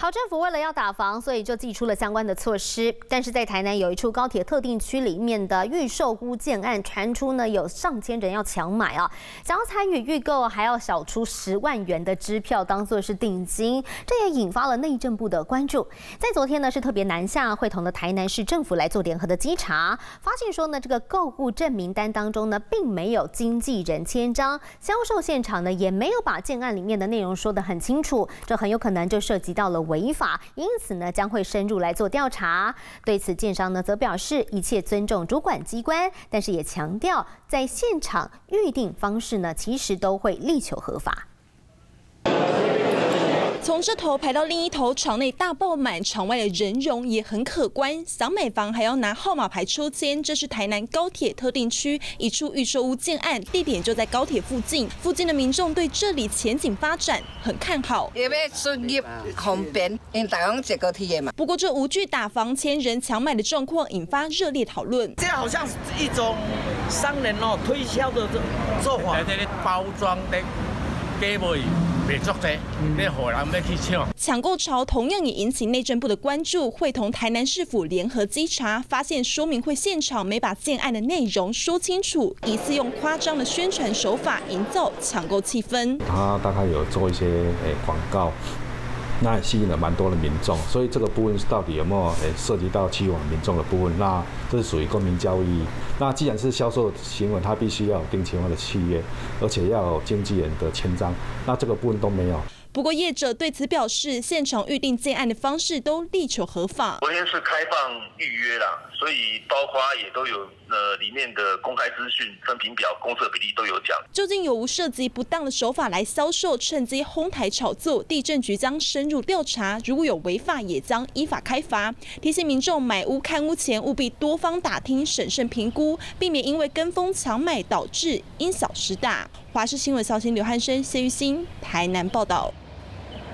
好，政府为了要打房，所以就祭出了相关的措施。但是在台南有一处高铁特定区里面的预售屋建案，传出呢有上千人要抢买啊，想要参与预购，还要小出10万元的支票当作是定金，这也引发了内政部的关注。在昨天呢，是特别南下会同的台南市政府来做联合的稽查，发现说呢，这个购物证明单当中呢，并没有经纪人签章，销售现场呢也没有把建案里面的内容说得很清楚，这很有可能就涉及到了违法，因此呢将会深入来做调查。对此，建商呢则表示一切尊重主管机关，但是也强调在现场预定方式呢，其实都会力求合法。 从这头排到另一头，场内大爆满，场外的人容也很可观。想买房还要拿号码牌抽签。这是台南高铁特定区一处预售屋建案，地点就在高铁附近。附近的民众对这里前景发展很看好。 因为顺利方便，因大家坐高铁嘛。 不过这无惧打房千人抢买的状况引发热烈讨论。 这好像是一种商人推销的做法，在这里包装的假卖。别作者，你何人要去抢？ 抢购潮同样也引起内政部的关注，会同台南市府联合稽查，发现说明会现场没把建案的内容说清楚，疑似用夸张的宣传手法营造抢购气氛。 他大概有做一些广告。那吸引了蛮多的民众，所以这个部分到底有没有涉及到欺罔民众的部分？那这是属于公民交易。那既然是销售行为，它必须要有定期化的契约，而且要有经纪人的签章。那这个部分都没有。 不过业者对此表示，现场预定建案的方式都力求合法。 昨天是开放预约啦，所以包括也都有里面的公开资讯、分评表、公设比例都有讲。 究竟有无涉及不当的手法来销售，趁机哄抬炒作？地政局将深入调查，如果有违法，也将依法开罚。提醒民众买屋看屋前，务必多方打听、审慎评估，避免因为跟风抢买导致因小失大。华视新闻小新刘汉生、谢玉欣台南报道。